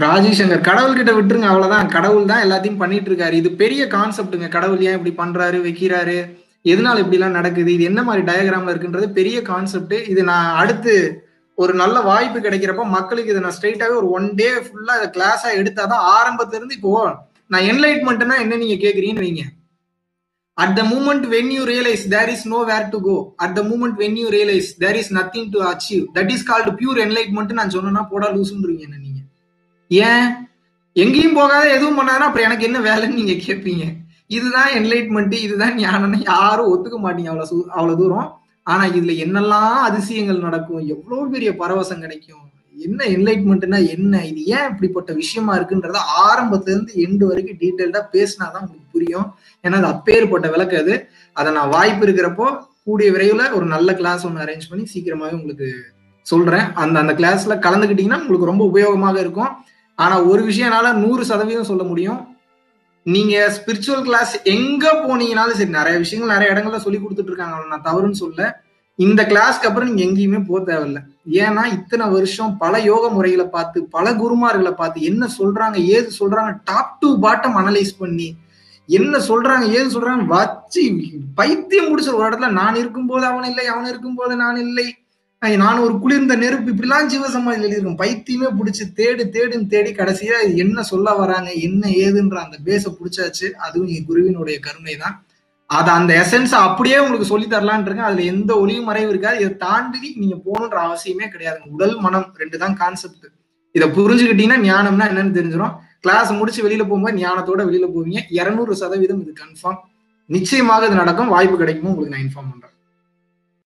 ராஜேஷங்கர் கடவுள் கிட்ட விட்டுருங்க, அவ்வளவுதான். கடவுள் தான் எல்லாத்தையும் பண்ணிட்டு இருக்காரு. இது பெரிய கான்செப்டுங்க. கடவுள் ஏன் இப்படி பண்றாரு, வைக்கிறாரு, எதனால இப்படி எல்லாம் நடக்குது, இது என்ன மாதிரி டயக்ராம்ல இருக்குன்றது பெரிய கான்செப்ட். இது நான் அடுத்து ஒரு நல்ல வாய்ப்பு கிடைக்கிறப்ப மக்களுக்கு இதை நான் ஸ்ட்ரெயிட்டாவே ஒரு 1 டே ஃபுல்லா இதை கிளாஸா எடுத்தாதான் ஆரம்பத்துல இருந்து. இப்போ நான் என்லைட்மெண்ட்னா என்ன நீங்க கேக்குறீங்கன்னு வைங்க. At the moment when you realize there is nowhere to go, at the moment when you realize there is nothing to achieve, that is called pure enlightenment. நான் சொன்னா போடா லூசுன்றீங்க என்ன நீங்க. ஏன் எங்கேயும் போகாத எதுவும் பண்ணாதான் அப்புறம் எனக்கு என்ன வேலைன்னு நீங்க கேட்பீங்க. இதுதான் என்லைட்மெண்ட், இதுதான் ஞானம்னு யாரும் ஒத்துக்க மாட்டீங்க அவ்வளவு தூரம். ஆனா இதுல என்னெல்லாம் அதிசயங்கள் நடக்கும், எவ்வளவு பெரிய பரவசம் கிடைக்கும், என்ன என்லைட்மெண்ட்னா என்ன, இது ஏன் இப்படிப்பட்ட விஷயமா இருக்குன்றத ஆரம்பத்துல இருந்து எண்டு வரைக்கும் டீட்டெயில்டா பேசினாதான் உங்களுக்கு புரியும். ஏன்னா அது அப்பேற்பட்ட விளக்கு அது. அதை நான் வாய்ப்பு இருக்கிறப்போ கூடிய விரைவில் ஒரு நல்ல கிளாஸ் ஒன்று அரேஞ்ச் பண்ணி சீக்கிரமாவே உங்களுக்கு சொல்றேன். அந்த கிளாஸ்ல கலந்துக்கிட்டீங்கன்னா உங்களுக்கு ரொம்ப உபயோகமாக இருக்கும். ஆனா ஒரு விஷயம் என்னால 100% சொல்ல முடியும், நீங்க ஸ்பிரிச்சுவல் கிளாஸ் எங்க போனீங்கன்னாலும் சரி, நிறைய விஷயங்கள் நிறைய இடங்கள்ல சொல்லி கொடுத்துட்டு இருக்காங்க, நான் தவறுன்னு சொல்ல. இந்த கிளாஸ்க்கு அப்புறம் நீங்க எங்கேயுமே போக தேவையில்லை. ஏன்னா இத்தனை வருஷம் பல யோக முறைகளை பார்த்து, பல குருமார்களை பார்த்து என்ன சொல்றாங்க ஏது சொல்றாங்க டாப் டு பாட்டம் அனலைஸ் பண்ணி என்ன சொல்றாங்க ஏது சொல்றாங்க வச்சு பைத்தியம் முடிச்ச ஒரு இடத்துல நான் இருக்கும்போது அவன் இல்லை, அவன் இருக்கும்போது நான் இல்லை, நான் ஒரு குளிர்ந்த நெருப்பு, இப்படிலாம் ஜீவசமாதியில் எழுதியிருக்கோம். பைத்தியமே பிடிச்சி தேடுன்னு தேடி கடைசியா என்ன சொல்ல வராங்க என்ன ஏதுன்ற அந்த பேஸை பிடிச்சாச்சு. அதுவும் என் குருவினுடைய கருணை தான். அதை அந்த எசன்ஸ் அப்படியே உங்களுக்கு சொல்லி தரலான் இருக்கேன். அதுல எந்த ஒளியும் மறைவு இருக்காது. இதை தாண்டி நீங்க போகணுன்ற அவசியமே கிடையாது. உடல் மனம் 2 தான் கான்செப்ட். இதை புரிஞ்சுக்கிட்டீங்கன்னா ஞானம்னா என்னன்னு தெரிஞ்சிடும். கிளாஸ் முடிச்சு வெளியில போகும்போது ஞானத்தோட வெளியில போவீங்க. 200% இது கன்ஃபார்ம். நிச்சயமாக இது நடக்கும். வாய்ப்பு கிடைக்குமோ உங்களுக்கு நான் இன்ஃபார்ம் பண்றேன்.